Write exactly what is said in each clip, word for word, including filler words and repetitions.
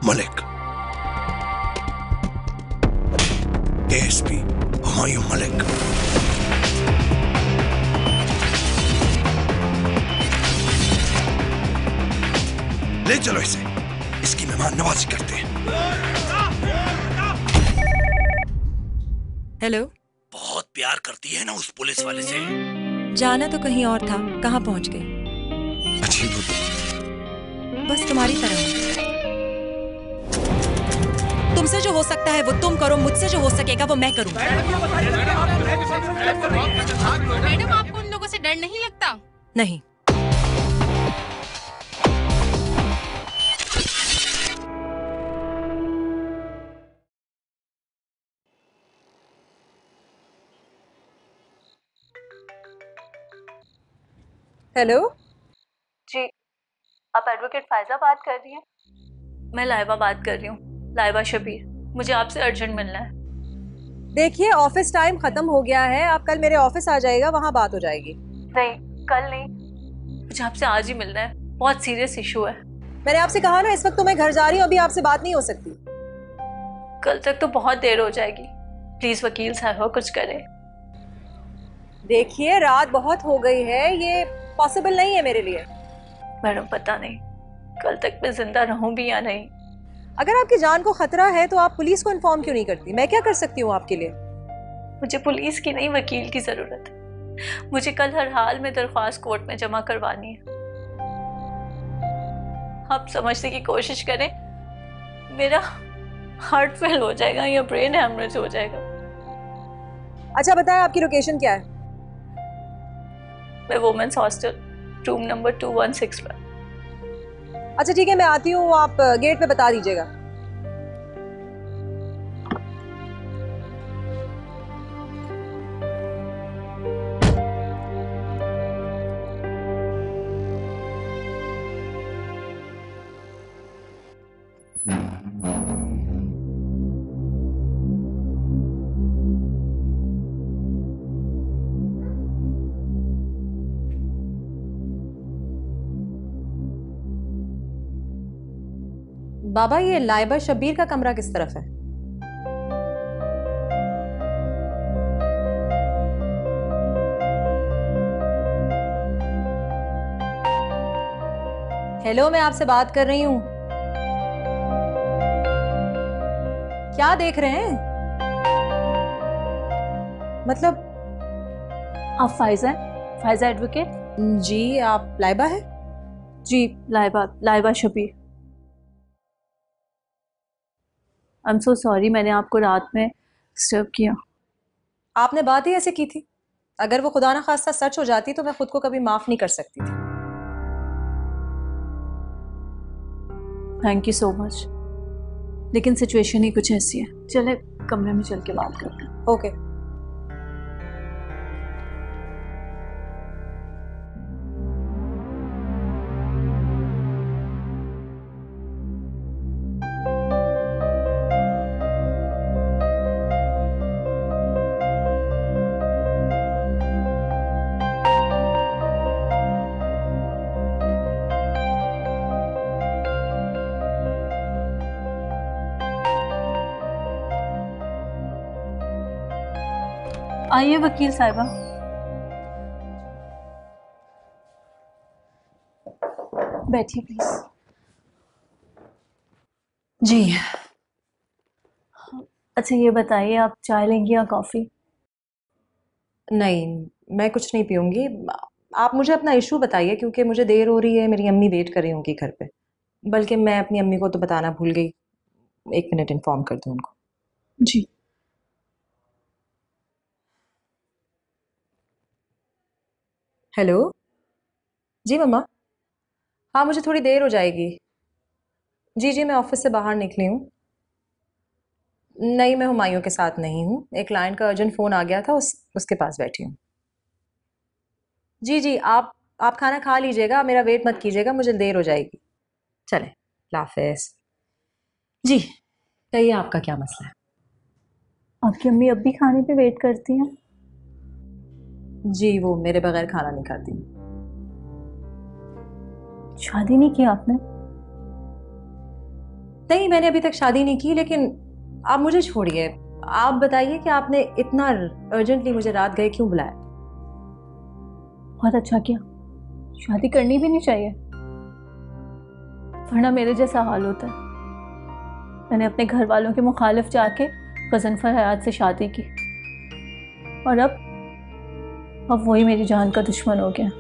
Malik, ASP Humayun Malik. ले चलो इसे, इसकी मेहमान नवाजी करते हैं। हेलो। बहुत प्यार करती है ना उस पुलिस वाले से। जाना तो कहीं और था, कहाँ पहुंच गई? अजीब, बस तुम्हारी तरह। तुमसे जो हो सकता है वो तुम करो, मुझसे जो हो सकेगा वो मैं करूँ। मैडम, आपको उन लोगों से डर नहीं लगता? नहीं। हेलो जी, आप एडवोकेट फायजा बात कर रही हैं? मैं लाइबा बात कर रही हूँ, लाइबा शबीर। मुझे आपसे अर्जेंट मिलना है। देखिए, ऑफिस टाइम खत्म हो गया है, आप कल मेरे ऑफिस आ जाइएगा, वहाँ बात हो जाएगी। नहीं, कल नहीं, मुझे आपसे आज ही मिलना है। बहुत सीरियस इशू है। मैंने आपसे कहा ना, इस वक्त तो मैं घर जा रही हूँ, अभी आपसे बात नहीं हो सकती। कल तक तो बहुत देर हो जाएगी। प्लीज वकील साहब कुछ करें। देखिए, रात बहुत हो गई है, ये पॉसिबल नहीं है मेरे लिए। मैडम, पता नहीं कल तक मैं जिंदा रहूं भी या नहीं। अगर आपकी जान को खतरा है तो आप पुलिस को इन्फॉर्म क्यों नहीं करती? मैं क्या कर सकती हूँ आपके लिए? मुझे पुलिस की नहीं, वकील की जरूरत है। मुझे कल हर हाल में दरख्वास्त कोर्ट में जमा करवानी है। आप समझने की कोशिश करें, मेरा हार्ट फेल हो जाएगा या ब्रेन हैमरेज हो जाएगा। अच्छा बताएं, आपकी लोकेशन क्या है? मैं women's hostel, room number two one six पर। अच्छा ठीक है, मैं आती हूँ, आप गेट पे बता दीजिएगा। बाबा, ये लाइबा शबीर का कमरा किस तरफ है? हेलो, मैं आपसे बात कर रही हूँ। क्या देख रहे हैं? मतलब आप फायजा फायजा एडवोकेट? जी, आप लाइबा है? जी, Laiba Laiba Shabir. I am so sorry, मैंने आपको रात में डिस्टर्ब किया। आपने बात ही ऐसे की थी। अगर वो खुदा ना खास्ता सच हो जाती तो मैं खुद को कभी माफ नहीं कर सकती थी। थैंक यू सो मच, लेकिन सिचुएशन ही कुछ ऐसी है। चले कमरे में चल के बात करते हैं। ओके। आइए वकील साहिबा। बैठिए प्लीज। जी, अच्छा ये बताइए, आप चाय लेंगी या कॉफी? नहीं, मैं कुछ नहीं पीऊंगी। आप मुझे अपना इशू बताइए, क्योंकि मुझे देर हो रही है, मेरी अम्मी वेट कर रही होंगी घर पे। बल्कि मैं अपनी अम्मी को तो बताना भूल गई। एक मिनट इन्फॉर्म कर दूं उनको। जी। हेलो। जी मम्मा। हाँ, मुझे थोड़ी देर हो जाएगी। जी जी, मैं ऑफिस से बाहर निकली हूँ। नहीं, मैं हुमायूं के साथ नहीं हूँ। एक क्लाइंट का अर्जेंट फ़ोन आ गया था, उस उसके पास बैठी हूँ। जी जी, आप आप खाना खा लीजिएगा, मेरा वेट मत कीजिएगा, मुझे देर हो जाएगी। चलें, हाफिज़। जी, कहिए आपका क्या मसला है? आपकी अम्मी अब भी खाने पे वेट करती हैं? जी, वो मेरे बगैर खाना नहीं खाती। शादी नहीं की आपने? नहीं, मैंने अभी तक शादी नहीं की, लेकिन आप मुझे छोड़िए। आप बताइए कि आपने इतना अर्जेंटली मुझे रात गए क्यों बुलाया? बहुत अच्छा किया, शादी करनी भी नहीं चाहिए, वरना मेरे जैसा हाल होता है। मैंने अपने घर वालों के मुखालिफ जाके गजनफर हयात से शादी की, और अब अब वही मेरी जान का दुश्मन हो गया।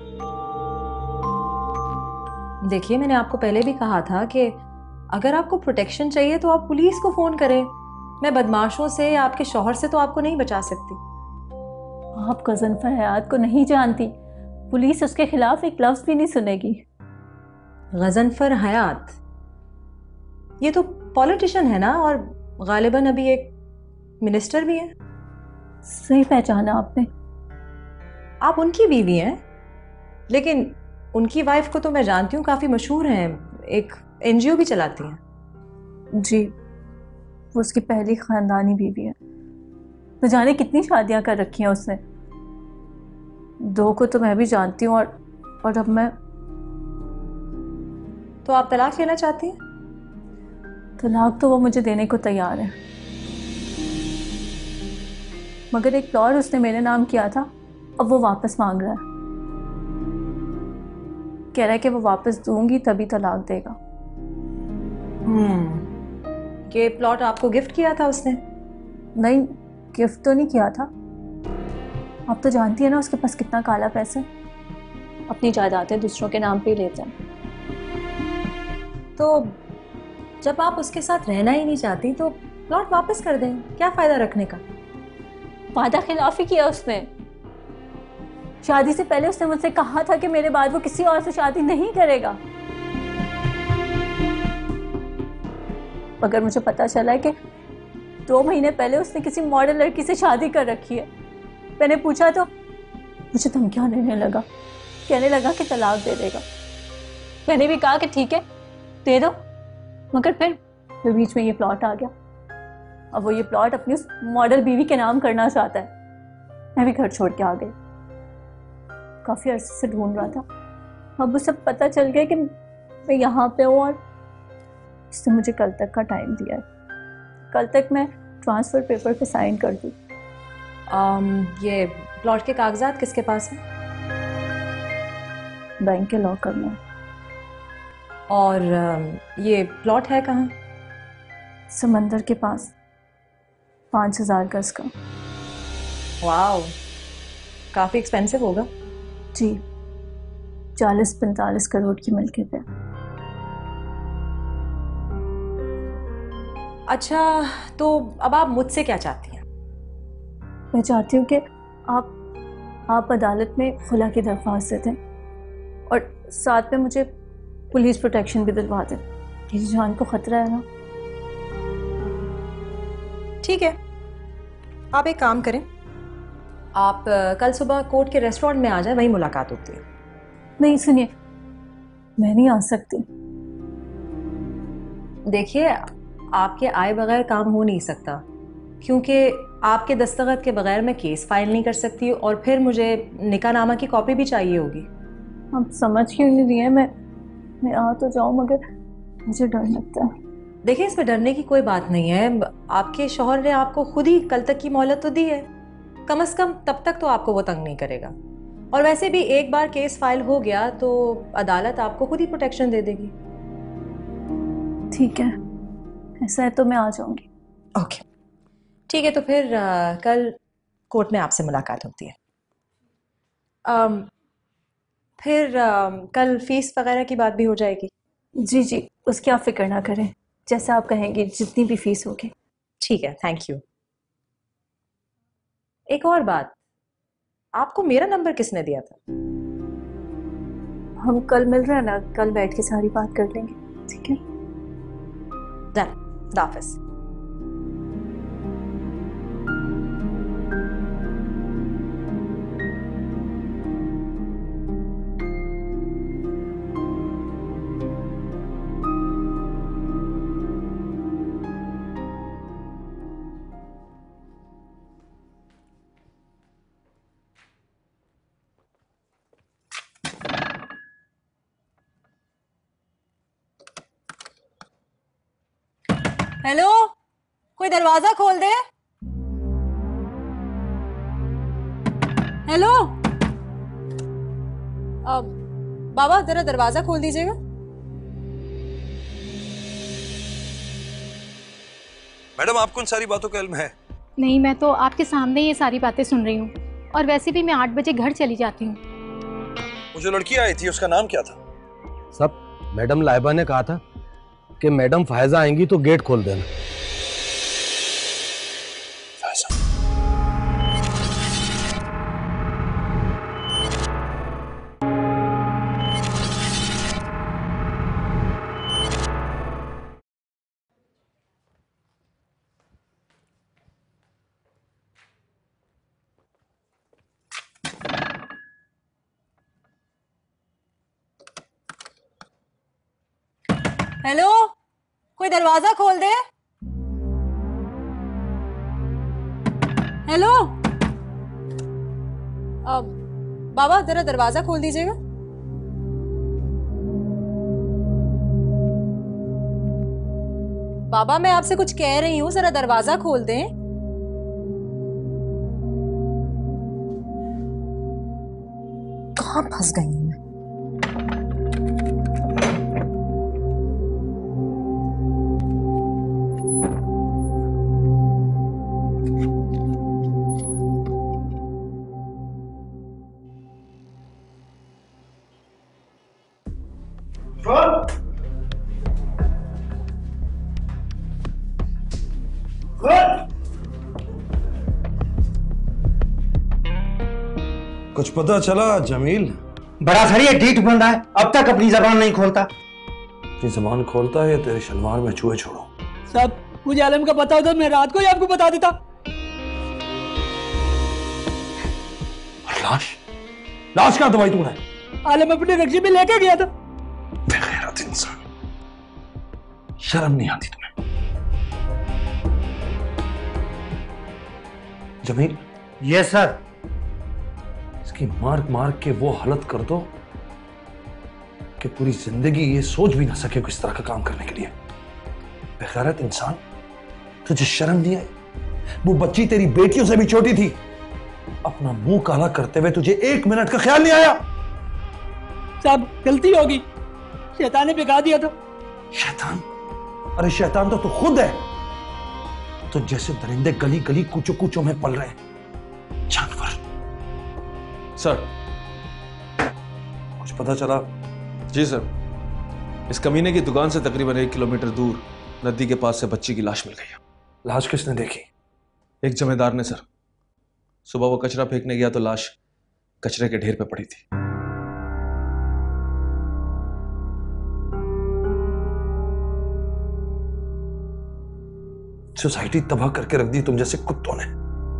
देखिए, मैंने आपको पहले भी कहा था कि अगर आपको प्रोटेक्शन चाहिए तो आप पुलिस को फोन करें। मैं बदमाशों से या आपके शौहर से तो आपको नहीं बचा सकती। आप गजनफर हयात को नहीं जानती, पुलिस उसके खिलाफ एक लफ्ज भी नहीं सुनेगी। गजनफर हयात, ये तो पॉलिटिशियन है ना, और गालिबन अभी एक मिनिस्टर भी है। सही पहचाना आपने। आप उनकी बीवी हैं, लेकिन उनकी वाइफ को तो मैं जानती हूँ, काफी मशहूर हैं, एक एनजीओ भी चलाती हैं। जी, वो उसकी पहली खानदानी बीवी है। तो जाने कितनी शादियां कर रखी हैं उसने। दो को तो मैं भी जानती हूँ, और और अब मैं। तो आप तलाक लेना चाहती हैं? तलाक तो वो मुझे देने को तैयार है, मगर एक प्लॉट उसने मेरे नाम किया था, अब वो वापस मांग रहा है। कह रहा है कि वो वापस दूंगी तभी तलाक देगा। हम्म, ये प्लॉट आपको गिफ्ट किया था उसने? नहीं, गिफ्ट तो नहीं किया था। आप तो जानती है ना उसके पास कितना काला पैसा है, अपनी जायदादें दूसरों के नाम पे ही लेते हैं। तो जब आप उसके साथ रहना ही नहीं चाहती तो प्लॉट वापस कर दें, क्या फायदा रखने का? वादा खिलाफी किया उसने। शादी से पहले उसने मुझसे कहा था कि मेरे बाद वो किसी और से शादी नहीं करेगा, मगर मुझे पता चला है कि दो महीने पहले उसने किसी मॉडल लड़की से शादी कर रखी है। मैंने पूछा तो मुझे धमकियां देने लगा, कहने लगा कि तलाक दे देगा। मैंने भी कहा कि ठीक है दे दो, मगर फिर फिर बीच में ये प्लॉट आ गया। अब वो ये प्लॉट अपनी उस मॉडल बीवी के नाम करना चाहता है। मैं भी घर छोड़ के आ गई, काफी अरसे से ढूंढ रहा था। अब उसे पता चल गया कि मैं यहाँ पे हूँ, और उसने मुझे कल तक का टाइम दिया है। कल तक मैं ट्रांसफर पेपर पे साइन कर दूँ। um, ये प्लॉट के कागजात किसके पास हैं? बैंक के लॉकर में। और um, ये प्लॉट है कहाँ? समंदर के पास, पाँच हजार गज का। वाओ, काफी एक्सपेंसिव होगा। जी, चालीस पैंतालीस करोड़ की मिल्कियत है। अच्छा, तो अब आप मुझसे क्या चाहती हैं? मैं चाहती हूँ कि आप आप अदालत में खुला की दरख्वास्त दें, और साथ में मुझे पुलिस प्रोटेक्शन भी दिलवा दें। मेरी जान को खतरा है ना। ठीक है, आप एक काम करें, आप uh, कल सुबह कोर्ट के रेस्टोरेंट में आ जाए, वहीं मुलाकात होती है। नहीं सुनिए, मैं नहीं आ सकती। देखिए, आपके आए बगैर काम हो नहीं सकता, क्योंकि आपके दस्तखत के बगैर मैं केस फाइल नहीं कर सकती, और फिर मुझे निकाहनामा की कॉपी भी चाहिए होगी। आप समझ क्यों नहीं रही है? मैं मैं आ तो जाऊं, मगर मुझे डर लगता है। देखिए, इसमें डरने की कोई बात नहीं है। आपके शौहर ने आपको खुद ही कल तक की मोहलत तो दी है, कम से कम तब तक तो आपको वो तंग नहीं करेगा। और वैसे भी एक बार केस फाइल हो गया तो अदालत आपको खुद ही प्रोटेक्शन दे देगी। ठीक है, ऐसा है तो मैं आ जाऊंगी। ओके, ठीक है, तो फिर आ, कल कोर्ट में आपसे मुलाकात होती है। आम, फिर आ, कल फीस वगैरह की बात भी हो जाएगी। जी जी, उसकी आप फिक्र ना करें, जैसा आप कहेंगे, जितनी भी फीस होगी। ठीक है, थैंक यू। एक और बात, आपको मेरा नंबर किसने दिया था? हम कल मिल रहे हैं ना, कल बैठ के सारी बात कर लेंगे। ठीक है, डन, हाफिज। हेलो, कोई दरवाजा खोल दे। हेलो, अब बाबा जरा दरवाजा खोल दीजिएगा। मैडम, आपको उन सारी बातों का इल्म है? नहीं, मैं तो आपके सामने ये सारी बातें सुन रही हूँ, और वैसे भी मैं आठ बजे घर चली जाती हूँ। वो जो लड़की आई थी उसका नाम क्या था? सब मैडम लाइबा ने कहा था कि मैडम फायजा आएंगी तो गेट खोल देना। फायजा? हेलो, कोई दरवाजा खोल दे। हेलो, अब बाबा जरा दरवाजा खोल दीजिएगा। बाबा, मैं आपसे कुछ कह रही हूँ, जरा दरवाजा खोल दें। कहाँ फंस गई हूँ मैं? कुछ पता चला जमील? बड़ा सर ये डीठ बंदा है, अब तक अपनी जबान नहीं खोलता। अपनी जबान खोलता है, तेरे शलवार में चूहे छोड़ो। साहब, मुझे आलम का पता होता मैं रात को ही आपको बता देता। लाश? लाश कहाँ दवाई तूने? आलम अपने रक्शे में लेके गया था। बेगैरत इंसान, शर्म नहीं आती तुम्हें? जमील, ये सर, इसकी मार मार के वो हालत कर दो कि पूरी जिंदगी ये सोच भी ना सके किस तरह का काम करने के लिए। बेगैरत इंसान, तुझे शर्म नहीं आई? वो बच्ची तेरी बेटियों से भी छोटी थी, अपना मुंह काला करते हुए तुझे एक मिनट का ख्याल नहीं आया? साहब, गलती होगी, शैतान ने बिगा दिया था। शैतान? अरे शैतान तो तू खुद है। तो जैसे दरिंदे गली गली कूचों कूचों में पल रहे हैं, जानवर। सर, कुछ पता चला? जी सर, इस कमीने की दुकान से तकरीबन एक किलोमीटर दूर नदी के पास से बच्ची की लाश मिल गई है। लाश किसने देखी? एक जमींदार ने सर। सुबह वो कचरा फेंकने गया तो लाश कचरे के ढेर पे पड़ी थी। सोसाइटी तबाह करके रख दी तुम जैसे कुत्तों ने।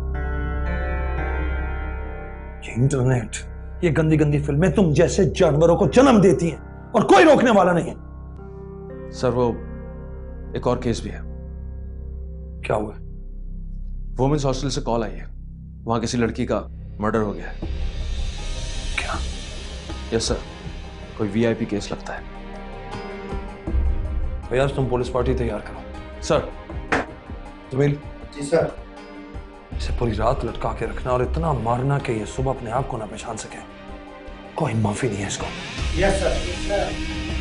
ये इंटरनेट, ये गंदी गंदी फिल्में तुम जैसे जानवरों को जन्म देती हैं और कोई रोकने वाला नहीं है। सर, वो एक और केस भी है। क्या हुआ? वुमेन्स हॉस्टल से कॉल आई है, वहां किसी लड़की का मर्डर हो गया है। क्या? यस सर, कोई वीआईपी केस लगता है। भैया, तुम पुलिस पार्टी तैयार करो। सर। जमील। जी सर। इसे पूरी रात लटका के रखना और इतना मारना कि ये सुबह अपने आप को ना पहचान सके। कोई माफी नहीं है इसको। Yes sir. Yes sir.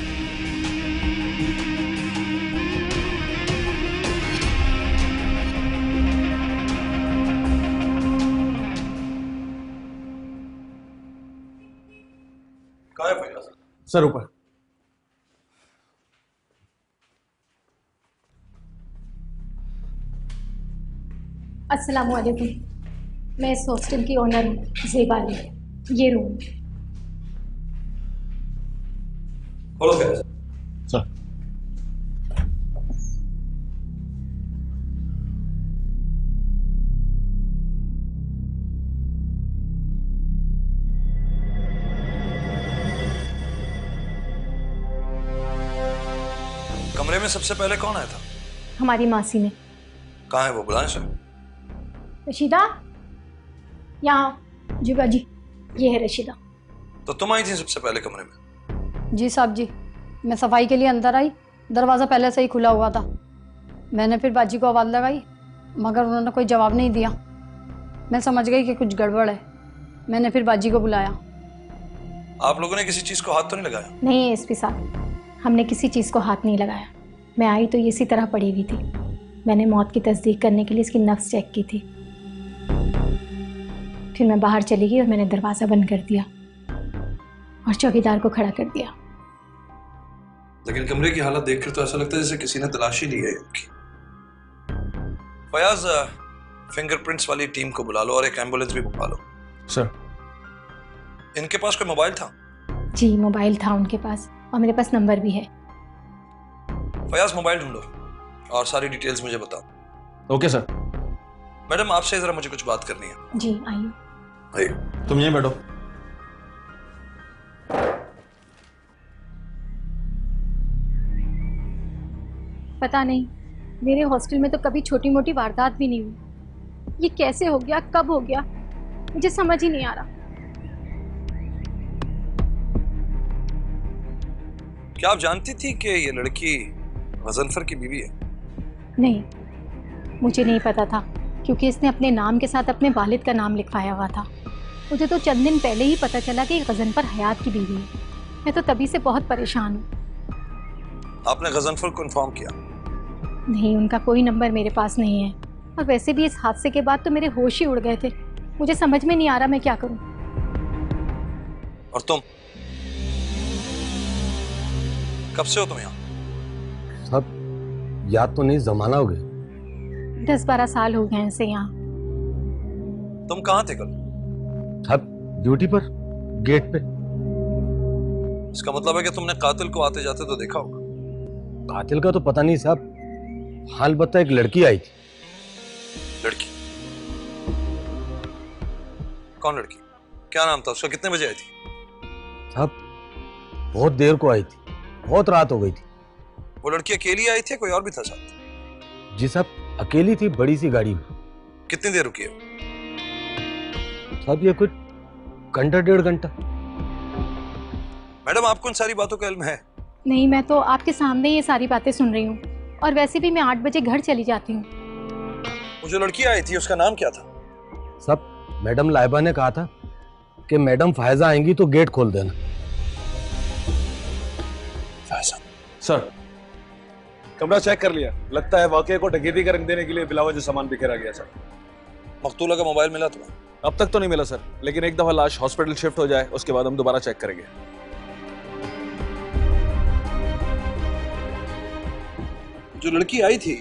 कहाँ है भैया? सर ऊपर। अस्सलाम वालेकुम, मैं इस हॉस्टल की ओनर हूँ, ज़ेबा अली। ये रूम। बोलो क्या? सर। कमरे में सबसे पहले कौन आया था? हमारी मासी ने। कहाँ है वो? बुलाएं सर। रशीदा, यहाँ। जी बाजी, ये है रशीदा। तो तुम आई थी सबसे पहले कमरे में? जी साहब जी, मैं सफाई के लिए अंदर आई, दरवाज़ा पहले से ही खुला हुआ था। मैंने फिर बाजी को आवाज़ लगाई, मगर उन्होंने कोई जवाब नहीं दिया। मैं समझ गई कि कुछ गड़बड़ है। मैंने फिर बाजी को बुलाया। आप लोगों ने किसी चीज को हाथ तो नहीं लगाया? नहीं एसपी साहब, हमने किसी चीज़ को हाथ नहीं लगाया। मैं आई तो ये इसी तरह पड़ी हुई थी। मैंने मौत की तस्दीक करने के लिए इसकी नब्ज चेक की थी। फिर मैं बाहर चली गई और मैंने दरवाज़ा बंद कर दिया और चौकीदार को खड़ा कर दिया। लेकिन कमरे की हालत देखकर तो ऐसा लगता है जैसे किसी ने तलाशी ली है इनकी। फयाज, फिंगरप्रिंट्स वाली टीम को बुला लो और एक एम्बुलेंस भी बुला लो। सर। इनके पास कोई मोबाइल था? जी मोबाइल था उनके पास और मेरे पास नंबर भी है। फयाज, मोबाइल ढूंढो और सारी डिटेल्स मुझे बताओ। Okay sir. मैडम, आपसे जरा मुझे कुछ बात करनी है। जी आइए। आइए। तुम यहीं बैठो। पता नहीं, मेरे हॉस्टल में तो कभी छोटी मोटी वारदात भी नहीं हुई। ये कैसे हो गया, कब हो गया, मुझे समझ ही नहीं आ रहा। क्या आप जानती थी कि ये लड़की गजनफर की बीवी है? नहीं, मुझे नहीं पता था, क्योंकि इसने अपने नाम के साथ अपने वालिद का नाम लिखवाया हुआ था। मुझे तो चंद दिन पहले ही पता चला कि गजनफर हयात की बीवी है। मैं तो तभी से बहुत परेशान हूँ। आपने गजनफर को इन्फॉर्म किया? नहीं, उनका कोई नंबर मेरे पास नहीं है। और वैसे भी इस हादसे के बाद तो मेरे होश ही उड़ गए थे। मुझे समझ में नहीं आ रहा मैं क्या करूँ। और तुम कब से हो तुम यहाँ? सब याद तो नहीं, जमाना हो गया। दस बारह साल हो गए हैं इसे यहाँ। तुम कहाँ थे कल? सब ड्यूटी पर, गेट पे। इसका मतलब है कि तुमने कातिल को आते जाते तो देखा होगा। कातिल का तो पता नहीं साहब, हाल बता एक लड़की आई थी। लड़की? कौन लड़की? क्या नाम था उसका? कितने बजे आई थी? साहब बहुत देर को आई थी, बहुत रात हो गई थी। वो लड़की अकेली आई थी, कोई और भी था साथ? जी साहब, अकेली थी, बड़ी सी गाड़ी में। कितनी देर रुकी है? साहब ये कुछ घंटा डेढ़ घंटा। मैडम, आपको इन सारी बातों का इल्म है? नहीं, मैं तो आपके सामने ये सारी बातें सुन रही हूँ। और वैसे भी मैं आठ बजे घर चली जाती हूँ। वो जो लड़की आई थी उसका नाम क्या था? सब मैडम लाइबा ने कहा था कि मैडम फायजा आएंगी तो गेट खोल देना। फायजा? सर, कमरा चेक कर लिया। लगता है वाकये को डकैती का रंग देने के लिए बिलावजह सामान बिखेरा गया सर। मकतूला का मोबाइल मिला तुम्हें? अब तक तो नहीं मिला सर, लेकिन एक दफा लाश हॉस्पिटल शिफ्ट हो जाए उसके बाद हम दोबारा चेक करेंगे। जो लड़की आई थी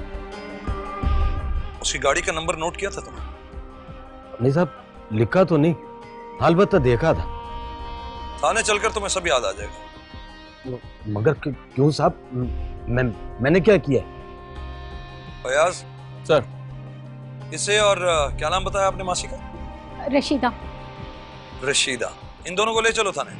उसकी गाड़ी का नंबर नोट किया था तुमने? नहीं साहब, लिखा तो नहीं, हाल बता देखा था। थाने चलकर तुम्हें सब याद आ जाएगा। मगर क्यों साहब, मैं मैंने क्या किया? फयाज सर। इसे और क्या नाम बताया आपने मासी का? रशीदा। रशीदा, इन दोनों को ले चलो थाने।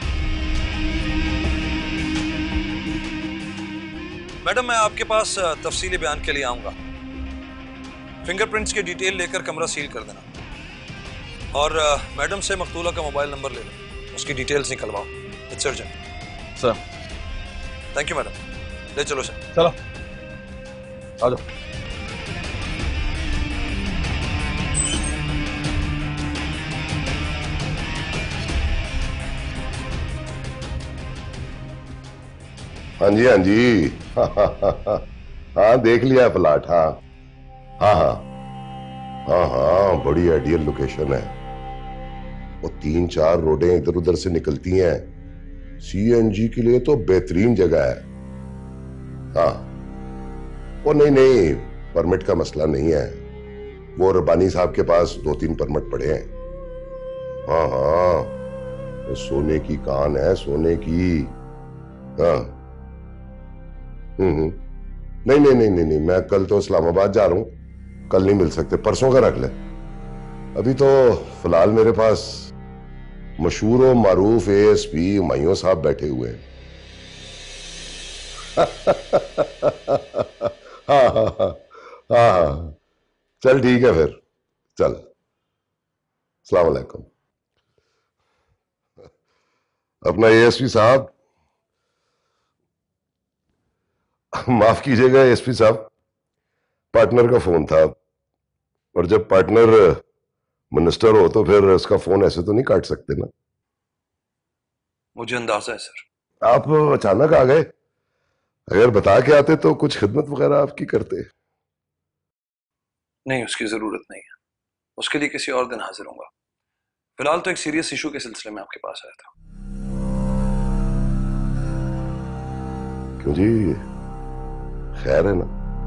मैडम, मैं आपके पास तफसीली बयान के लिए आऊंगा। फिंगरप्रिंट्स की डिटेल लेकर कमरा सील कर देना और मैडम से मकतूला का मोबाइल नंबर ले लो, उसकी डिटेल्स निकलवाओ। It's urgent. Sir. Thank you madam, ले चलो सर। चलो आ जाओ। हाँ जी हाँ जी हाँ देख लिया प्लाट। हाँ हाँ हाँ हाँ हाँ बड़ी आइडियल लोकेशन है। वो तीन चार रोडें इधर उधर से निकलती हैं, सीएनजी के लिए तो बेहतरीन जगह है। हाँ वो नहीं नहीं परमिट का मसला नहीं है, वो रबानी साहब के पास दो तीन परमिट पड़े हैं। हाँ हाँ वो सोने की कान है, सोने की। हाँ हम्म नहीं नहीं नहीं नहीं नहीं मैं कल तो इस्लामाबाद जा रहा हूं, कल नहीं मिल सकते, परसों का रख ले। अभी तो फिलहाल मेरे पास मशहूर और मारूफ एएसपी हुमायूं साहब बैठे हुए हैं। हाँ हाँ हाँ हाँ हाँ चल ठीक है फिर, चल अस्सलाम वालेकुम। अपना एएसपी साहब, माफ कीजिएगा एसपी साहब, पार्टनर का फोन था, और जब पार्टनर मिनिस्टर हो तो फिर उसका फोन ऐसे तो नहीं काट सकते ना। मुझे अंदाजा है सर। आप अचानक आ गए, अगर बता के आते तो कुछ खिदमत वगैरह आपकी करते। नहीं, उसकी जरूरत नहीं है, उसके लिए किसी और दिन हाजिर होऊंगा। फिलहाल तो एक सीरियस इशू के सिलसिले में आपके पास आया था। क्यों जी, खैर है ना?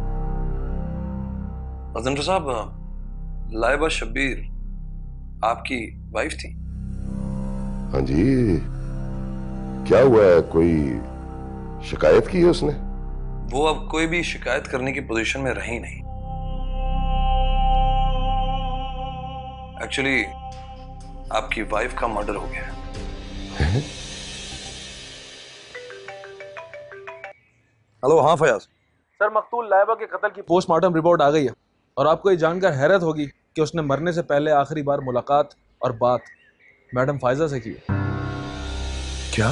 अजनर साहब, लाइबा शब्बीर आपकी वाइफ थी? हाँ जी, क्या हुआ है? कोई शिकायत की है उसने? वो अब कोई भी शिकायत करने की पोजीशन में रही नहीं। एक्चुअली आपकी वाइफ का मर्डर हो गया है। हेलो, हाँ फयाज सर, मकतूल लाइबा के कत्ल की पोस्टमार्टम रिपोर्ट आ गई है और आपको ये जानकर हैरत होगी कि उसने मरने से पहले आखिरी बार मुलाकात और बात मैडम फायजा से की है। क्या?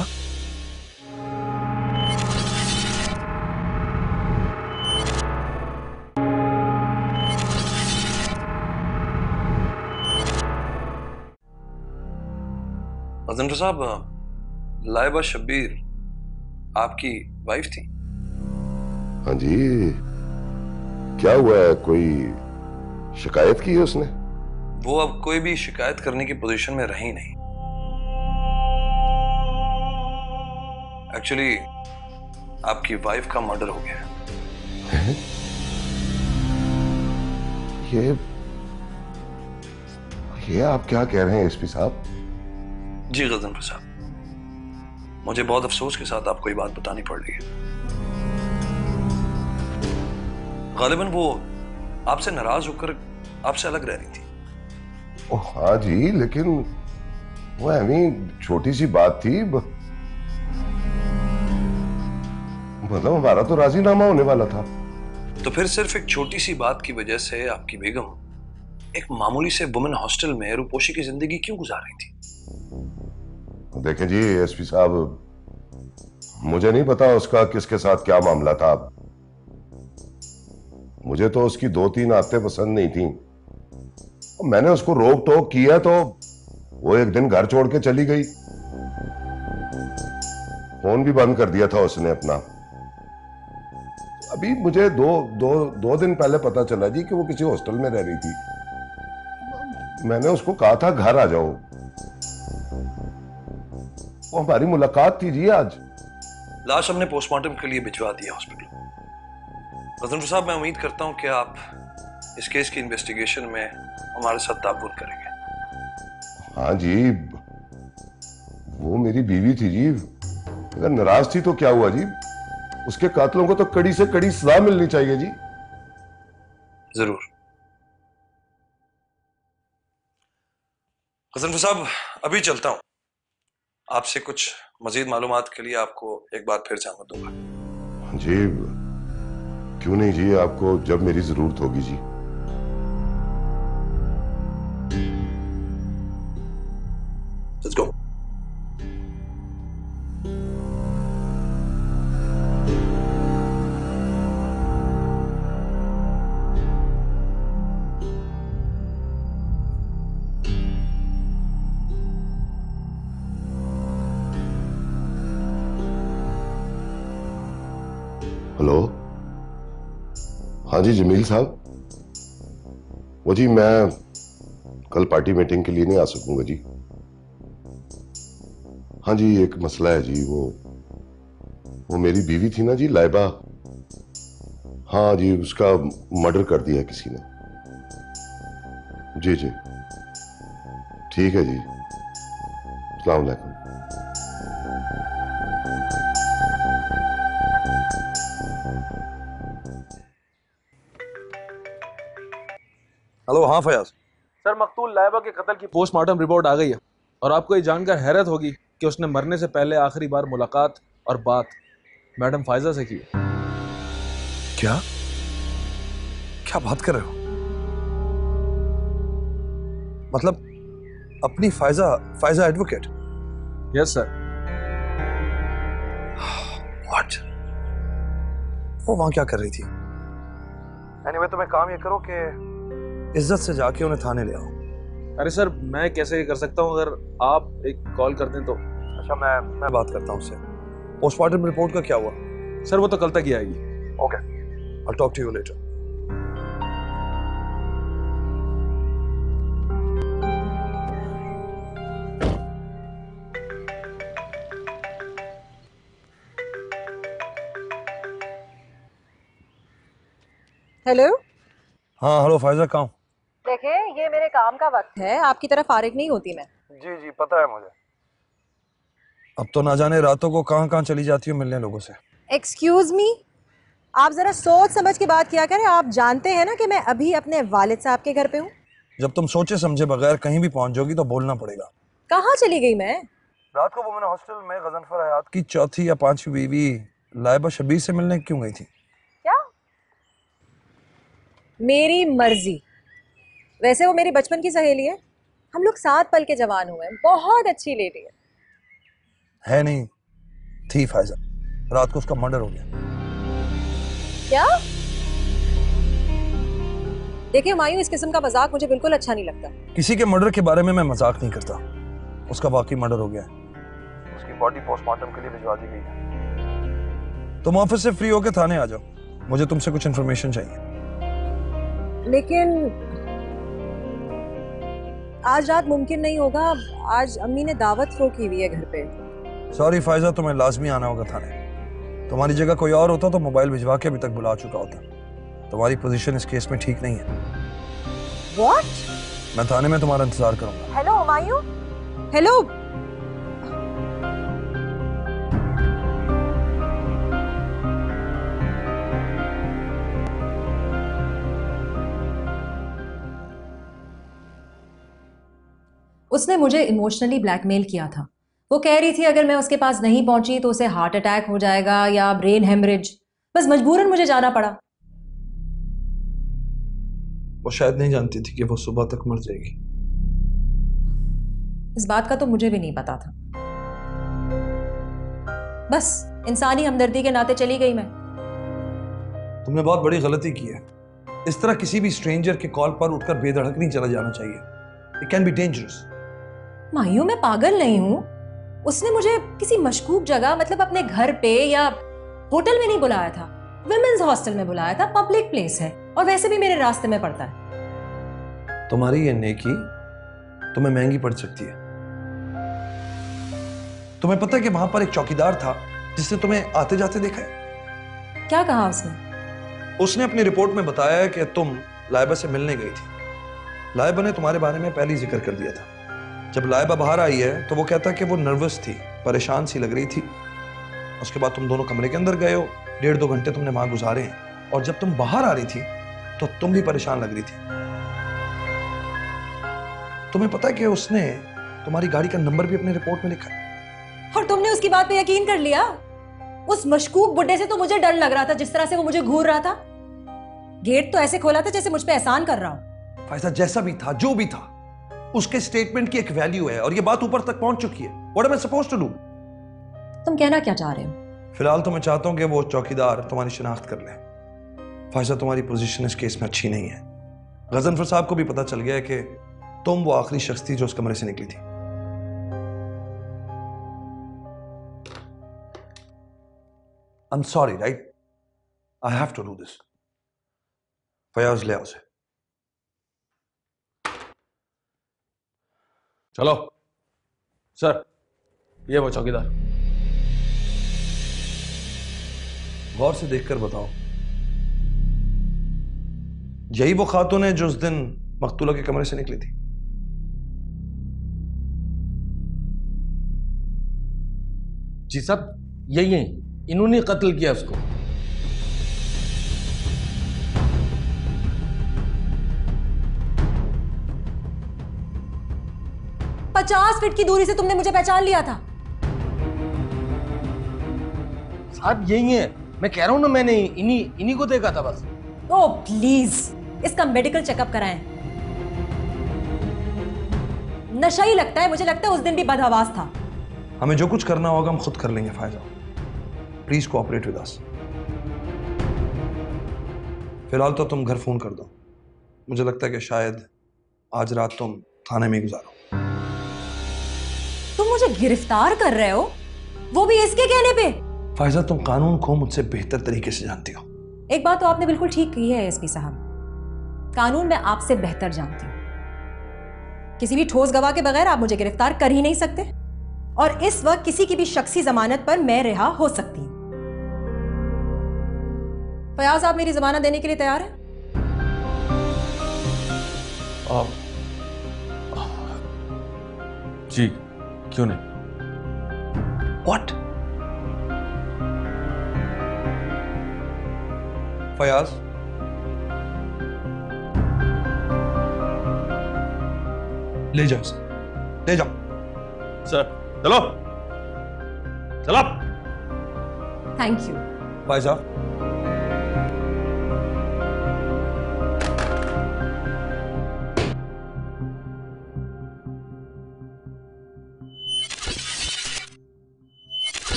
अजनर साहब, लाइबा शब्बीर आपकी वाइफ थी? हाँ जी, क्या हुआ है? कोई शिकायत की है उसने? वो अब कोई भी शिकायत करने की पोजीशन में रही नहीं। एक्चुअली आपकी वाइफ का मर्डर हो गया है। ये ये आप क्या कह रहे हैं एसपी साहब? जी गजनफर साहब, मुझे बहुत अफसोस के साथ आपको ये बात बतानी पड़ रही है। गालिबन वो आपसे नाराज होकर आपसे अलग रह रही थी। ओ हाँ जी, लेकिन वो ऐवी छोटी सी बात थी, मतलब हमारा तो राजीनामा होने वाला था। तो फिर सिर्फ एक छोटी सी बात की वजह से आपकी बेगम एक मामूली से वुमेन हॉस्टल में रूपोशी की जिंदगी क्यों गुजार रही थी? देखें जी एसपी साहब, मुझे नहीं पता उसका किसके साथ क्या मामला था। मुझे तो उसकी दो तीन आदतें पसंद नहीं थी। मैंने उसको रोक टोक किया तो वो एक दिन घर छोड़ के चली गई। फोन भी बंद कर दिया था उसने अपना। अभी मुझे दो दो दो दिन पहले पता चला जी कि वो किसी हॉस्टल में रह रही थी। मैंने उसको कहा था घर आ जाओ। वो हमारी मुलाकात थी जी आज। लाश हमने पोस्टमार्टम के लिए भिजवा दिया हॉस्पिटल। गजनफर साहब, मैं उम्मीद करता हूं कि आप इस केस की इन्वेस्टिगेशन में हमारे साथ ताबूत करेंगे। हाँ जी, वो मेरी बीवी थी जी। अगर नाराज थी तो क्या हुआ जी? उसके कातलों को तो कड़ी से कड़ी सजा मिलनी चाहिए जी। जरूर। गजनफर साहब, अभी चलता हूं। आपसे कुछ मजीद मालूमात के लिए आपको एक बार फिर जामत दूंगा। जी क्यों नहीं जी, आपको जब मेरी जरूरत होगी जी। Let's go. हेलो, हाँ जी जमील साहब। वो जी मैं कल पार्टी मीटिंग के लिए नहीं आ सकूंगा जी। हाँ जी, एक मसला है जी। वो वो मेरी बीवी थी ना जी, लाइबा। हाँ जी, उसका मर्डर कर दिया है किसी ने। जी जी ठीक है जी, अस्सलाम वालेकुम। हेलो, हाँ फयाज सर, मकतूल लाइबा के कत्ल की पोस्टमार्टम रिपोर्ट आ गई है और आपको ये जानकर हैरत होगी कि उसने मरने से पहले आखिरी बार मुलाकात और बात मैडम फायजा से की। क्या क्या बात कर रहे हो? मतलब अपनी Faiza Faiza advocate? Yes sir. What? वो वहां क्या कर रही थी? एनीवे तुम्हें काम ये करो कि इज्जत से जाके उन्हें थाने ले आओ। अरे सर मैं कैसे कर सकता हूँ, अगर आप एक कॉल कर दें तो। अच्छा मैं मैं बात करता हूँ उससे। पोस्टमार्टम रिपोर्ट का क्या हुआ? सर वो तो कल तक ही आएगी। Okay, I talk to you later. Hello. हाँ हेलो फायजा, कहाँ? देखिए ये मेरे काम का वक्त है, आपकी तरफ फारिग नहीं होती मैं। जी जी पता है मुझे। अब तो ना जाने रातों को कहाँ कहाँ चली जाती हो मिलने लोगों से। एक्सक्यूज मी, आप जरा सोच समझ के बात किया करें। आप जानते हैं ना कि मैं अभी अपने वालिद साहब के घर पे हूँ। जब तुम सोचे समझे बगैर कहीं भी पहुंच जाओगी तो बोलना पड़ेगा। कहाँ चली गई मैं? रात को वो मैंने हॉस्टल में गजनफर हयात की चौथी या पांचवी बीवी लाइबा शबीर से मिलने क्यों गई थी? क्या? मेरी मर्जी। वैसे वो मेरी बचपन की सहेली है, हम लोग साथ पल के जवान हुए हैं। बहुत अच्छी लेडी है। है नहीं थी फायजा, रात को उसका मर्डर हो गया। क्या? देखिए मायूं, इस किस्म का मजाक मुझे बिल्कुल अच्छा नहीं लगता। किसी के मर्डर के बारे में मैं मजाक नहीं करता। उसका वाकई मर्डर हो गया है। उसकी बॉडी पोस्टमार्टम के लिए भिजवा दी गई है। तुम ऑफिस से फ्री होकर थाने आ जाओ, मुझे तुमसे कुछ इन्फॉर्मेशन चाहिए। लेकिन आज रात मुमकिन नहीं होगा, आज अम्मी ने दावत थ्रो की हुई है घर पे। सॉरी फायजा, तुम्हें लाजमी आना होगा थाने। तुम्हारी जगह कोई और होता तो मोबाइल भिजवा के अभी तक बुला चुका होता। तुम्हारी पोजीशन इस केस में ठीक नहीं है। What? मैं थाने में तुम्हारा इंतजार करूंगा। हेलो हुमायूं। हेलो। उसने मुझे इमोशनली ब्लैकमेल किया था। वो कह रही थी अगर मैं उसके पास नहीं पहुंची तो उसे हार्ट अटैक हो जाएगा या ब्रेन हेमरेज। बस मजबूरन मुझे जाना पड़ा। वो शायद नहीं जानती थी कि वो सुबह तक मर जाएगी। इस बात का तो मुझे भी नहीं पता था। बस इंसानी हमदर्दी के नाते चली गई मैं। तुमने बहुत बड़ी गलती की है। इस तरह किसी भी स्ट्रेंजर के कॉल पर उठकर बेधड़क नहीं चला जाना चाहिए। It can be dangerous. मायूं, मैं पागल नहीं हूं। उसने मुझे किसी मशकूक जगह, मतलब अपने घर पे या होटल में नहीं बुलाया था, विमेंस हॉस्टल में बुलाया था। पब्लिक प्लेस है और वैसे भी मेरे रास्ते में पड़ता है। तुम्हारी ये नेकी तुम्हें महंगी पड़ सकती है। तुम्हें पता है कि वहां पर एक चौकीदार था जिसने तुम्हें आते जाते देखा है? क्या कहा उसने? उसने अपनी रिपोर्ट में बताया है कि तुम लाइबा से मिलने गई थी। लाइबा ने तुम्हारे बारे में पहले ही जिक्र कर दिया था। जब लाइबा बाहर आई है तो वो कहता कि वो नर्वस थी, परेशान सी लग रही थी। उसके बाद तुम दोनों कमरे के अंदर गए हो, डेढ़ दो घंटे तुमने वहां गुजारे हैं। और जब तुम बाहर आ रही थी तो तुम भी परेशान लग रही थी। तुम्हें पता है कि उसने तुम्हारी गाड़ी का नंबर भी अपनी रिपोर्ट में लिखा है। और तुमने उसकी बात पे यकीन कर लिया? उस मशकूक बुड्ढे से तो मुझे डर लग रहा था, जिस तरह से वो मुझे घूर रहा था। गेट तो ऐसे खोला था जैसे मुझ पे एहसान कर रहा हूं। फायजा, जैसा भी था, जो भी था, उसके स्टेटमेंट की एक वैल्यू है और ये बात ऊपर तक पहुंच चुकी है। What am I supposed to do? तुम कहना क्या चाह रहे हो? फिलहाल तो मैं चाहता हूं कि वो चौकीदार तुम्हारी शिनाख्त कर ले। फायजा, तुम्हारी पोजीशन इस केस में अच्छी नहीं है। गजनफर साहब को भी पता चल गया है कि तुम वो आखिरी शख्स थी जो उस कमरे से निकली थी। I'm sorry, right? I have to do this. Fayaz ले आओ उसे। चलो सर, ये वो चौकीदार। गौर से देखकर बताओ, यही वो खातून है जो उस दिन मकतूला के कमरे से निकली थी? जी साहब, यही है, इन्होंने कत्ल किया उसको। पचास फीट की दूरी से तुमने मुझे पहचान लिया था। साहब यही है, मैं कह रहा हूं ना, मैंने इन्हीं इन्हीं को देखा था बस। ओ प्लीज, इसका मेडिकल चेकअप कराएं। नशा ही लगता है, मुझे लगता है उस दिन भी बदहवास था। हमें जो कुछ करना होगा हम खुद कर लेंगे Faiza. Please cooperate with us. फिलहाल तो तुम घर फोन कर दो। मुझे लगता है कि शायद आज रात तुम थाने में गुजारो। तुम मुझे गिरफ्तार कर रहे हो, वो भी इसके कहने पे? फायजा, तुम कानून को मुझसे बेहतर तरीके से जानती हो। एक बात तो आपने बिल्कुल ठीक की है एसपी साहब, कानून मैं आपसे बेहतर जानती हूँ। किसी भी ठोस गवाह के बगैर आप मुझे गिरफ्तार कर ही नहीं सकते, और इस वक्त किसी की भी शख्सी जमानत पर मैं रिहा हो सकती हूँ। फयाज, आप मेरी जमानत देने के लिए तैयार हैं? आप जी, क्यों नहीं? What? फयाज, ले जाओ इसे, ले जाओ। सर चलो चलो। Thank you. फायजा,